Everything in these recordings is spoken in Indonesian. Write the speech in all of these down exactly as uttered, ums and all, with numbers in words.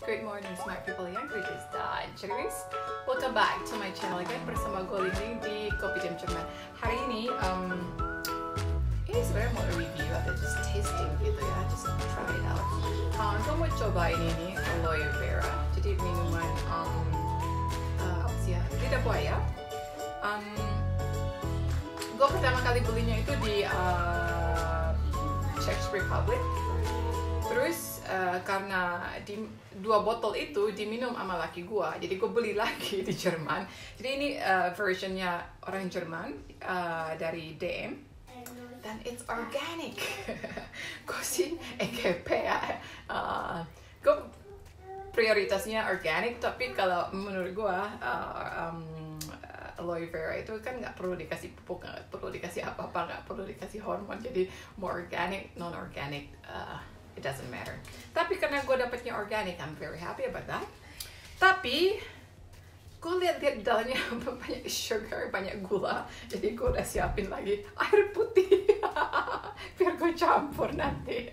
Good morning smart people yang British dan Ceriwis. Welcome back to my channel again bersama gue Linding di Kopi Jam Jerman. Hari ini um, ini sebenarnya mau review atau just tasting gitu ya, just try it out. Uh, gue mau cobain ini aloe vera, jadi minuman um, uh, apa sih ya, lidah buaya. Um, gue pertama kali belinya itu di uh, Czech Republic. Terus uh, karena di, dua botol itu diminum sama laki gua, jadi gue beli lagi di Jerman. Jadi ini uh, versionnya orang Jerman uh, dari D M dan it's organic. Gue sih E G P ya. Uh, gue prioritasnya organic, tapi kalau menurut gua uh, um, aloe vera itu kan nggak perlu dikasih pupuk, nggak perlu dikasih apa-apa, nggak perlu dikasih hormon. Jadi mau organic, non organic. Uh, It doesn't matter. Tapi karena gue dapetnya organic, I'm very happy about that. Tapi gue lihat-lihat di dalamnya banyak sugar, banyak gula. Jadi gue udah siapin lagi air putih biar gue campur nanti.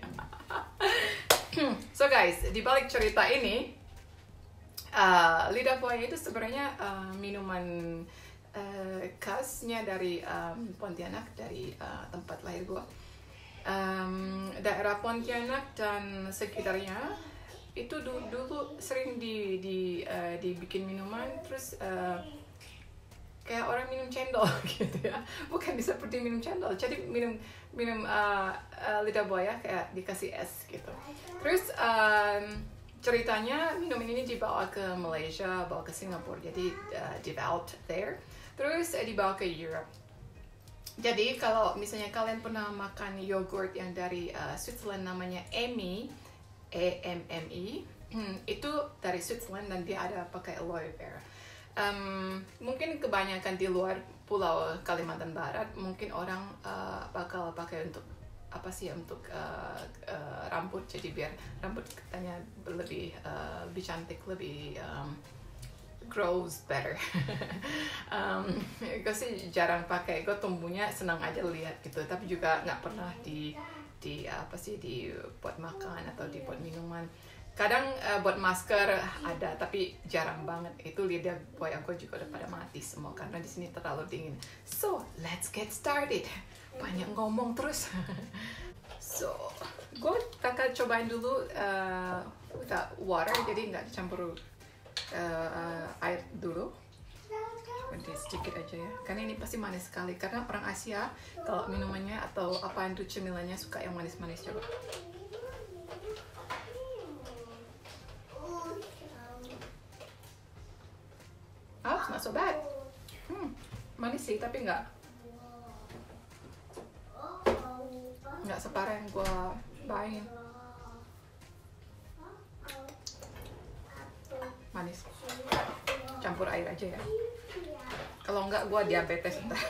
So guys, di balik cerita ini, uh, lidah buaya itu sebenarnya uh, minuman uh, khasnya dari um, Pontianak, dari uh, tempat lahir gue. Um, daerah Pontianak dan sekitarnya itu dulu, dulu sering di, di, uh, dibikin minuman, terus uh, kayak orang minum cendol gitu ya, bukan seperti minum cendol, jadi minum minum uh, uh, lidah buaya kayak dikasih es gitu. Terus um, ceritanya minum ini dibawa ke Malaysia, bawa ke Singapura, jadi uh, developed there, terus uh, dibawa ke Europe. Jadi kalau misalnya kalian pernah makan yogurt yang dari uh, Switzerland namanya Emmi, E M M I, hmm, itu dari Switzerland dan dia ada pakai aloe vera. Um, mungkin kebanyakan di luar pulau Kalimantan Barat mungkin orang uh, bakal pakai untuk apa sih, untuk uh, uh, rambut, jadi biar rambut katanya lebih uh, lebih cantik, lebih um, grows better. um, gue sih jarang pakai, gue tumbuhnya senang aja lihat gitu, tapi juga nggak pernah di di apa sih di buat makan atau di buat minuman. Kadang uh, buat masker ada, tapi jarang banget. Itu lidah buaya gue juga udah pada mati semua karena di sini terlalu dingin. So let's get started. Banyak ngomong terus. So gue bakal cobain dulu uh, without water, jadi nggak dicampur Uh, uh, air dulu, nanti sedikit aja ya, karena ini pasti manis sekali, karena orang Asia kalau minumannya atau apa itu cemilannya suka yang manis-manis. Coba. Ah, oh, not so bad. Hmm, manis sih, tapi nggak nggak separah yang gue bayin. Manis, campur air aja ya, kalau enggak gue diabetes ntar.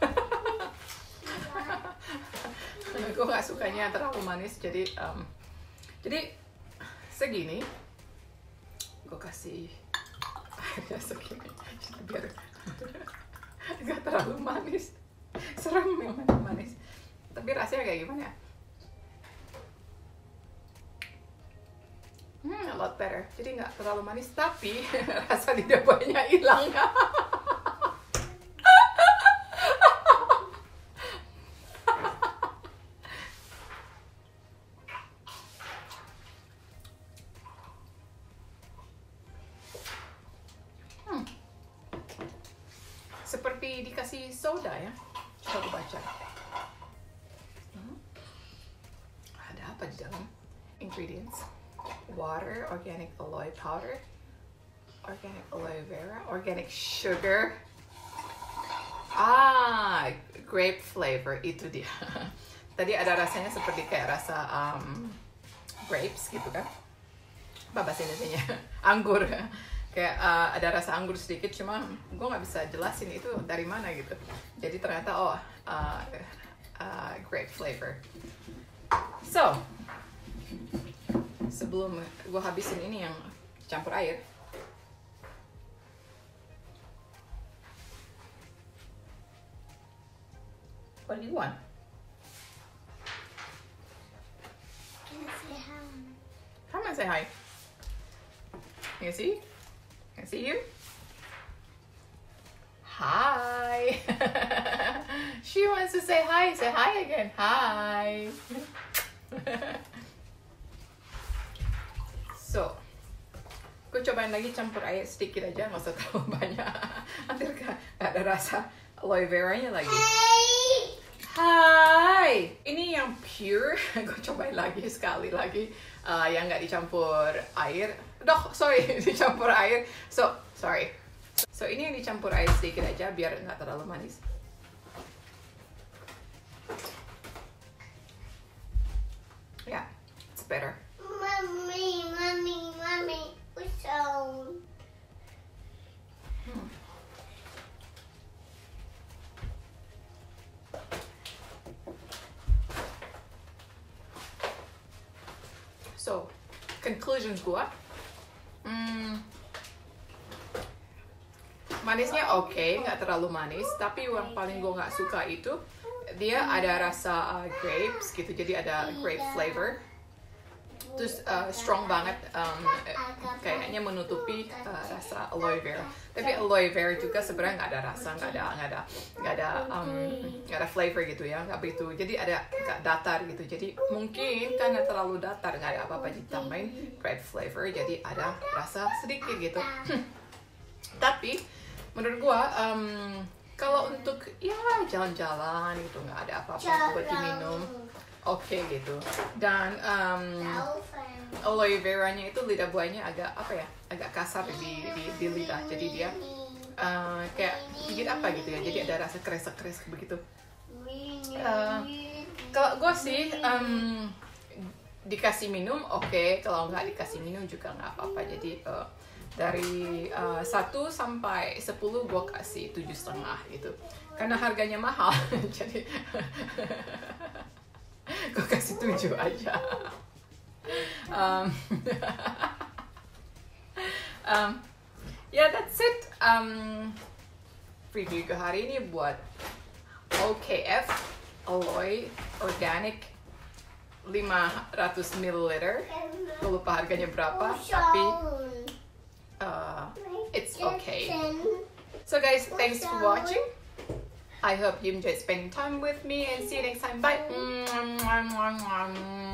Gue nggak sukanya terlalu manis, jadi um, jadi segini gue kasih airnya segini biar nggak terlalu manis. Serem memang manis, tapi rasanya kayak gimana ya? Hmm, a lot better. Jadi nggak terlalu manis, tapi rasa lidah buayanya hilang. hmm. Seperti dikasih soda ya. Coba baca. Hmm. Ada apa di dalam ingredients? Water, organic aloe powder, organic aloe vera, organic sugar. Ah, grape flavor, itu dia. Tadi ada rasanya seperti kayak rasa um, grapes gitu kan. Apa bahasa Indonesianya? Anggur. Kayak uh, ada rasa anggur sedikit, cuma gue nggak bisa jelasin itu dari mana gitu. Jadi ternyata oh uh, uh, grape flavor. So sebelum gue habisin ini yang campur air, what do you want? Can I say hi? Come and say hi. You see? I see you. Hi. She wants to say hi. Say hi again. Hi. So, gue cobain lagi campur air sedikit aja, nggak usah terlalu banyak. Nanti nggak ada rasa aloe vera-nya lagi. Hai. Ini yang pure. Gue cobain lagi sekali lagi. Uh, yang nggak dicampur air. Doh, sorry, dicampur air. So, sorry. So, ini yang dicampur air sedikit aja biar nggak terlalu manis. Yeah, it's better. Mommy, mommy, mommy, what's on? Hmm. So, conclusions gua. Hmm, manisnya oke, okay, nggak terlalu manis. Tapi yang paling gua nggak suka itu dia ada rasa uh, grapes gitu, jadi ada grape flavor. Terus uh, strong banget, um, kayaknya menutupi uh, rasa aloe vera. Tapi aloe vera juga sebenarnya nggak ada rasa, nggak ada nggak ada nggak ada um, nggak ada flavor gitu ya, nggak begitu. Jadi ada nggak datar gitu. Jadi mungkin karena terlalu datar nggak ada apa-apa ditambahin grape flavor, jadi ada rasa sedikit gitu. Tapi menurut gua um, kalau untuk ya jalan-jalan gitu nggak ada apa-apa buat diminum. Oke okay, gitu. Dan um, aloe vera-nya itu lidah buahnya agak apa ya, agak kasar di di, di lidah. Jadi dia uh, kayak gigit apa gitu ya. Jadi ada rasa kresek-kresek begitu. Uh, kalau gue sih um, dikasih minum oke, okay. Kalau nggak dikasih minum juga nggak apa-apa. Jadi uh, dari uh, satu sampai sepuluh gue kasih tujuh setengah gitu. Karena harganya mahal, jadi gue kasih tujuh aja. um, um, ya yeah, that's it. Um, review gue hari ini buat O K F Aloe Organic lima ratus mililiter. Gue lupa harganya berapa, tapi uh, it's okay. So guys, thanks for watching. I hope you enjoyed spending time with me, and see you next time. Bye.